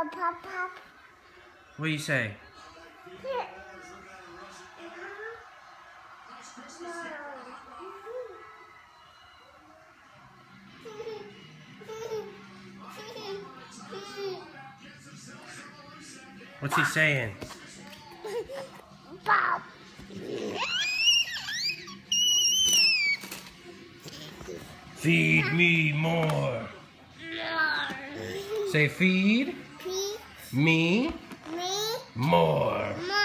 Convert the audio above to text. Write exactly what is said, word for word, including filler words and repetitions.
pop, pop. What do you say? Here. What's he saying? Pop. Feed me more. Say feed Feed me me more. more.